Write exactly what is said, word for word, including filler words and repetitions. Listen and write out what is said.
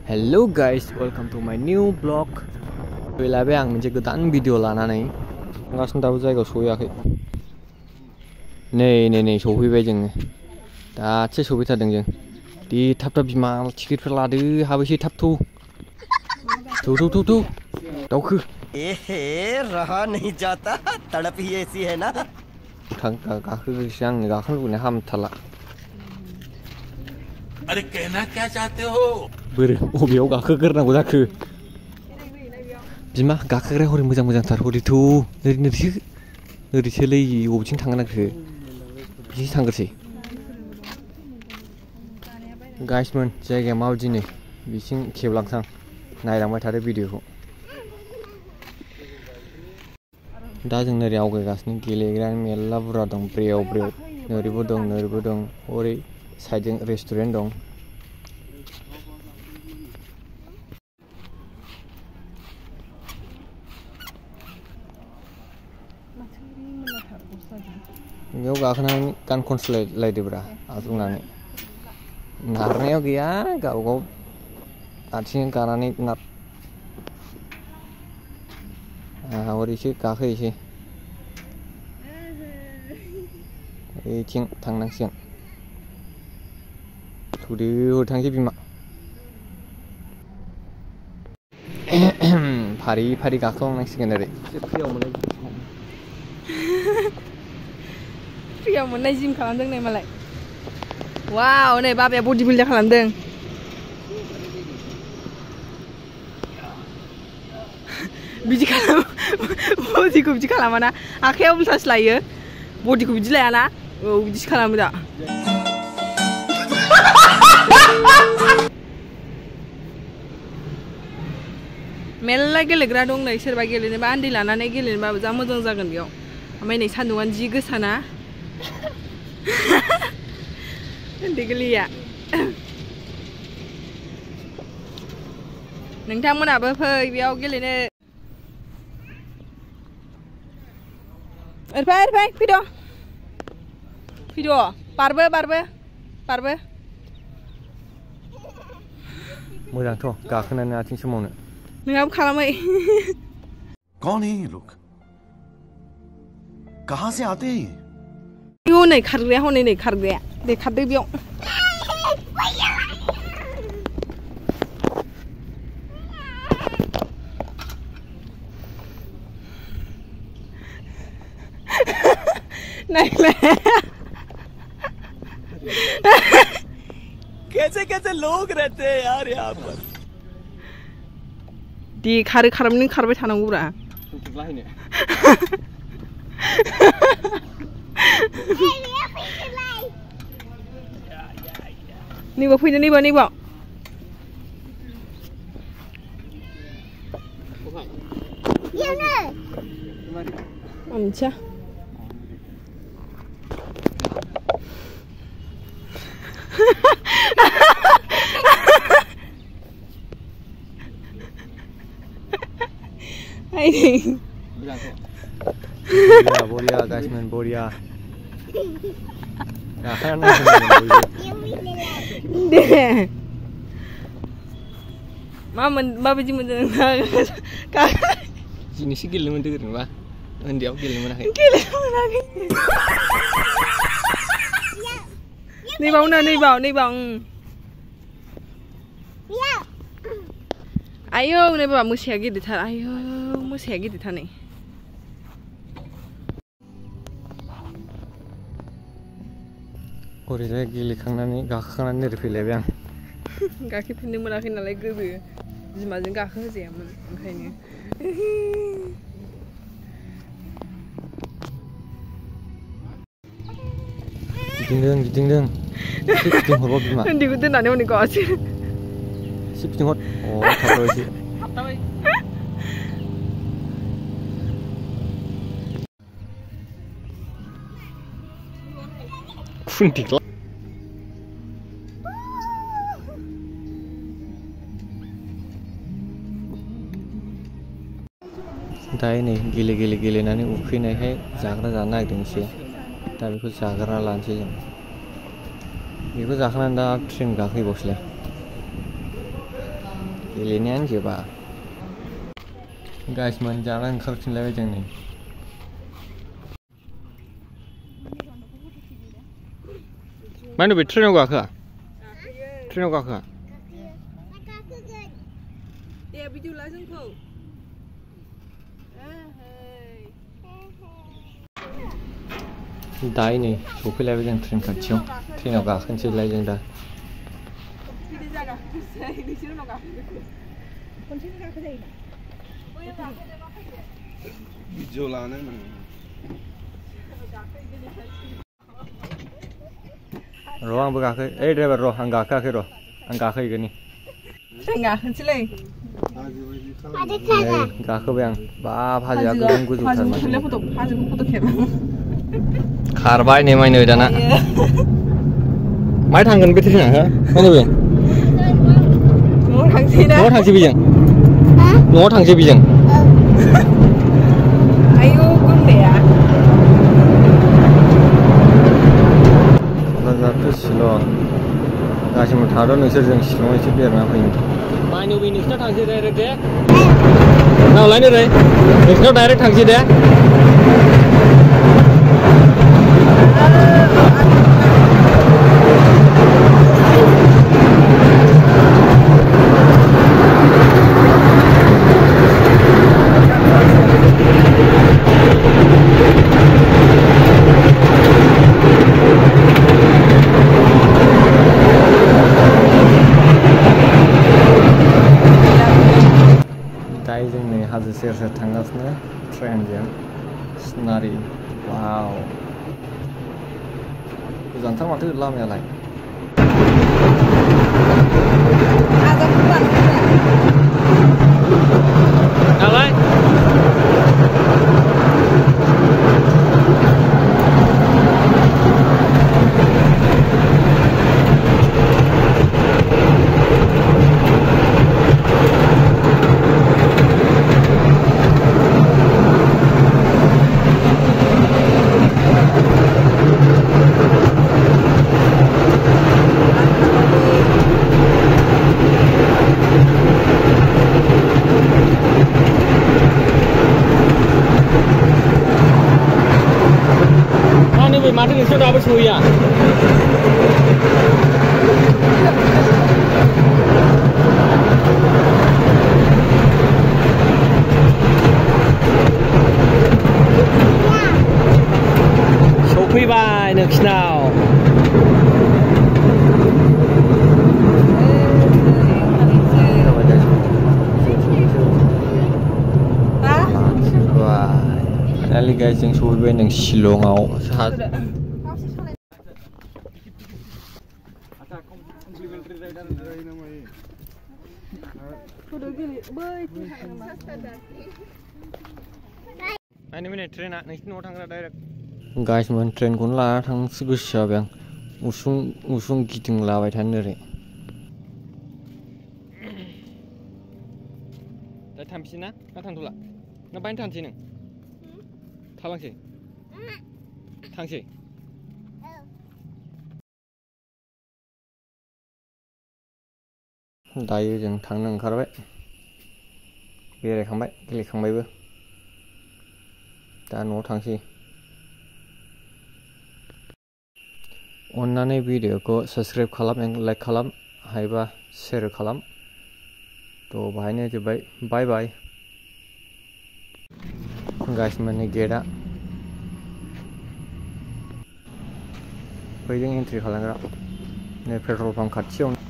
Hello guys, welcome to my new vlog. Fैलायबाय आं मोनसे गोदान video लानानै गासिनो दाबो जायगायाव सहैयाखै। नै नै नै सौफैबाय जोङो। दासो सौफैथारदों जों। दे थाब थाब बिमा टिकेटफोर लादो हाबैसै थाब थौ। थौ थौ थौ थौ दावखो। एहे रहा नहीं जाता तड़प ही ऐसी है ना। थां गाखोगोसो आं गाखोनो लुबैनाया हामथारला। अरे कहना क्या चाहते हो? बोरो बबेयाव गाखोग्रोनांगौ जाखो? बिमा गाखोग्राया हरै मोजां मोजांथार हरै थौ ओरै नोरसो ओरैसोलै बबेथिं थांनो नागिरखो बिथिंसो थांग्रोसै। गाइसमोन जायगाया माबायदि नै बिथिं खेबलांसां नायलांबाय थादो भिडिअखौ। दा जों नोरै आवगायगासिनो गेलेग्रानि मेरला बुरजा दं ब्रेव ब्रेव नोरैबो दं नोरैबो दं हरै साइडजों रेस्टुरेन्ट दं। बेयाव गाखोनानै गान खनस्लायलायदोब्रा आजावनानै नारनायाव गैया गाव गाव आथिं गानानै नार हरैसो गाखोहैसै ओइथिं थांनांसिगोन थौदो हरै थांसै बिमा फारि फारि गाखोलांनांसिगोन ओरै फ्रियाव मोननाय जिम खालामदों नै मालाय। वाव नै बाबाया बडि बिल्डार खालामदों। बिदि खालाम बडिखौ बिदि खालामाना आखायाव उल्थासो लायो बडिखौ बिदि लायाना औ बिदिसो खालामो दा। मेरला गेलेग्रा दं नै सोरबा गेलेनोबा आन्दै लानानै गेलेनोबाबो जा मोजां जागोन बेयाव। ओमफ्राय नै सान्दुंआनो जि गोसाना उन्दै गोरलैया नोंथांमोनाबो फै बेयाव गेलेनो। ओरैफाय ओरैफाय फैद' फैद' बारबो बारबो बारबो मोजांथ' गाखोनानै आथिं सोमावनो। नोंहाबो खालामै। कौन है ये लोग? कहाँ से आते हैं? नै खारग्राया हनै नै खारग्राया दे खारदो बेयाव। कैसे कैसे लोग रहते हैं यार यहाँ पर। दे खारो खारबो नों खारबाय थानांगौब्रा। नैबाव फैदो नैबाव नैबाव मिथिया Boria, boria, guys man, boria. Nah, kan deh. Mama, bapak cuma dengar. Sini sih gila mendengar nih, Pak. Nanti aku gila mana? Gila mana? Nih bau, nih bau, nih bau. Ayo, nih bapak mesti lagi ditahan. Ayo, mesti lagi ditahan nih. ओरैजाय गेलेखांनानै गाखोखांनानै नोरै फैलायबाय आं। गाखोफिननो मोनाखै नालाय गोदो बिमाजों गाखोहोजायामोन ओंखायनो। गिदिंदों गिदिंदों एसे गिदिंहरबाव बिमा। उन्दैखौ दोननानै हनै गावासो। एसे गिदिंहर अ थाबथाबाय एसे। थाबथाबाय। खुन्थिख्ला दायो नै गेले गेले गेलेनानै उखैनायखाय जाग्रा जानो नागिरदों एसे दा बेखौ जाग्रा लानोसै जों बेखौ जाखांनानै दा ट्रेन गाखोहैबावसैलाय गेलेनायानो जोबा गाइस मोनजाना ओंखारफिनलायबाय जों नै मा होनो बे ट्रेनाव गाखोआ ट्रेनाव गाखोआ दे भिडिअ ला जोंखौ दायो नै सफैलायबाय जों ट्रेन खाथियाव ट्रेनाव गाखोनोसैलाय जों दा भिडिअ लानो र' आंबो गाखो ओइ ड्राइभार र' आं गाखोआखै र' आं गाखोहैगोन नै ट्रेन गाखोनोसैलै गाखोबाय आं बाब हाजोआ गोजौ गोजौथार माथो हाजोखौ फट' खेब खारबाय नै माइनो दाना माय थांगोन बे ट्रेना हो माने बे न'आव थांसै ना न'आव थांसै बेजों न'आव थांसै बेजों आयौ गोमनाया क'क्राझार शिलं गासिबो थादो नोंसोरजों शिलंआव एसे बेरायना फैनो माइनो बे नोंसिनाव थांसै डाइरेक्ट दे नावलाय नै नोंसिनाव डाइरेक्ट थांसै दे दायो जों नै हाजो सेर सेर थांगासिनो ट्रेनजों सिनारि वाव गोजानथार माथो लामायालाय नालाय माथो नोंसोर दाबो सहैया सफैबाय नोंसिनाव फाइनालि गाइस जों सहैबाय नों शिलंआव नायनो मिनिट ट्रेना नोंसिनि न'आव थांग्रा डाइरेक्ट गाइस मोन ट्रेनखौनो लाना थांनोसो गोसो जाबाय आं उसुं उसुं गिदिंलाबाय थानो ओरै दा थांफिन ना ना थांथ'ला ना बायनो थांसै नों थालांसै थांसै दायो जों थांनो ओंखारबाय बेरायखांबाय गेलेखांबायबो दा न'आव थांसै अन्नानै भिडिअखौ साबस्क्राइब खालाम लाइक खालाम हायोबा शेयार खालाम थ' बाहायनो जोब्बाय बाय बाय गाइस माने गेटआ बैजों एन्ट्रि खालामग्रा नै पेट्रल पाम्प खाथियावनो